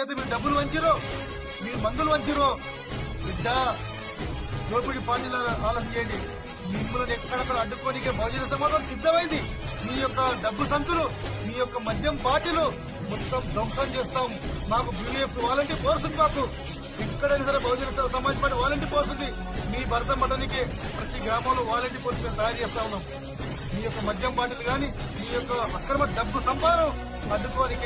ఎవరికైతే మీరు డబ్బులు వంచిరో, మీరు మందులు వంచిరో, బిడ్డ దోపిడి పార్టీల ఆలోచన చేయండి. మిమ్మల్ని ఎక్కడక్కడ అడ్డుకోనికే బహుజన సమాజం సిద్ధమైంది. మీ యొక్క డబ్బు సంచులు, మీ యొక్క మద్యం బాటిలు మొత్తం ధ్వంసం చేస్తాం. మాకు బీజేపీ వాలంటీర్ ఫోర్స్ ఉంది. మాకు ఎక్కడైనా సరే Bahujan Samaj Party volunteer force ఉంది. మీ భర్త మఠానికి ప్రతి గ్రామంలో వాలంటీర్ ఫోర్స్ మేము తయారు చేస్తా ఉన్నాం. మీ యొక్క మద్యం బాటిల్ గాని, మీ యొక్క అక్రమ డబ్బు సంపాదన అడ్డుకోనికే